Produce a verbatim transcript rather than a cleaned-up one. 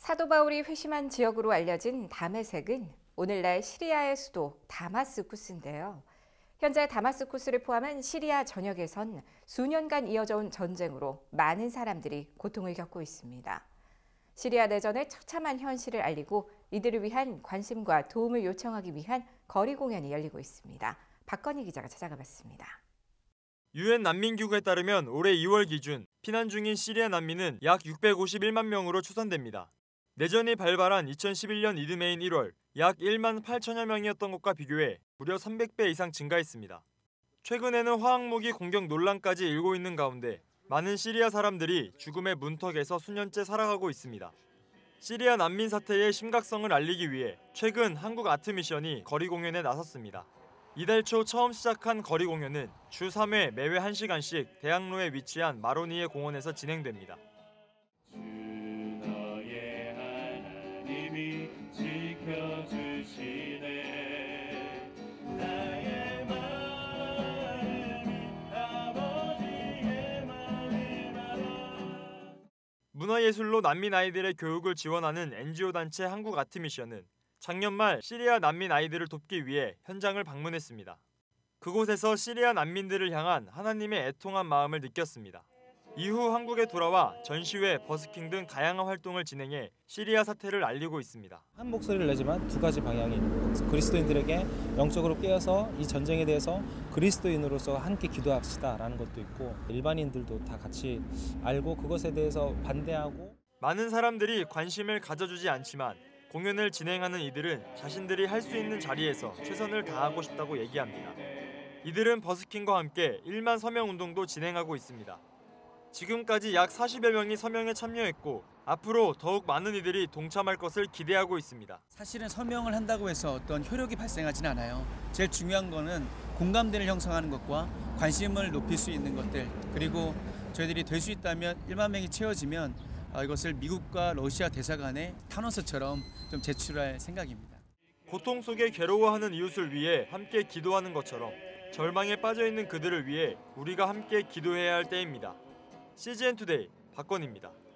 사도 바울이 회심한 지역으로 알려진 다메섹은 오늘날 시리아의 수도 다마스쿠스인데요. 현재 다마스쿠스를 포함한 시리아 전역에선 수년간 이어져 온 전쟁으로 많은 사람들이 고통을 겪고 있습니다. 시리아 내전의 처참한 현실을 알리고 이들을 위한 관심과 도움을 요청하기 위한 거리 공연이 열리고 있습니다. 박건희 기자가 찾아가 봤습니다. 유엔 난민기구에 따르면 올해 이월 기준 피난 중인 시리아 난민은 약 육백오십일만 명으로 추산됩니다. 내전이 발발한 이천십일 년 이듬해인 일월 약 일만 팔천여 명이었던 것과 비교해 무려 삼백 배 이상 증가했습니다. 최근에는 화학무기 공격 논란까지 일고 있는 가운데 많은 시리아 사람들이 죽음의 문턱에서 수년째 살아가고 있습니다. 시리아 난민 사태의 심각성을 알리기 위해 최근 한국 아트미션이 거리 공연에 나섰습니다. 이달 초 처음 시작한 거리 공연은 주 삼 회 매회 한 시간씩 대학로에 위치한 마로니에 공원에서 진행됩니다. 문화예술로 난민 아이들의 교육을 지원하는 엔지오 단체 한국 아트미션은 작년 말 시리아 난민 아이들을 돕기 위해 현장을 방문했습니다. 그곳에서 시리아 난민들을 향한 하나님의 애통한 마음을 느꼈습니다. 이후 한국에 돌아와 전시회, 버스킹 등 다양한 활동을 진행해 시리아 사태를 알리고 있습니다. 한 목소리를 내지만 두 가지 방향이 있는 거예요. 그래서 그리스도인들에게 영적으로 깨어서 이 전쟁에 대해서 그리스도인으로서 함께 기도합시다라는 것도 있고, 일반인들도 다 같이 알고 그것에 대해서 반대하고. 많은 사람들이 관심을 가져주지 않지만 공연을 진행하는 이들은 자신들이 할 수 있는 자리에서 최선을 다하고 싶다고 얘기합니다. 이들은 버스킹과 함께 일만 서명 운동도 진행하고 있습니다. 지금까지 약 사십여 명이 서명에 참여했고 앞으로 더욱 많은 이들이 동참할 것을 기대하고 있습니다. 사실은 서명을 한다고 해서 어떤 효력이 발생하진 않아요. 제일 중요한 거는 공감대를 형성하는 것과 관심을 높일 수 있는 것들, 그리고 저희들이 될 수 있다면 일만 명이 채워지면 이것을 미국과 러시아 대사관에 탄원서처럼 좀 제출할 생각입니다. 고통 속에 괴로워하는 이웃을 위해 함께 기도하는 것처럼 절망에 빠져있는 그들을 위해 우리가 함께 기도해야 할 때입니다. 씨지엔 투데이 박건희입니다.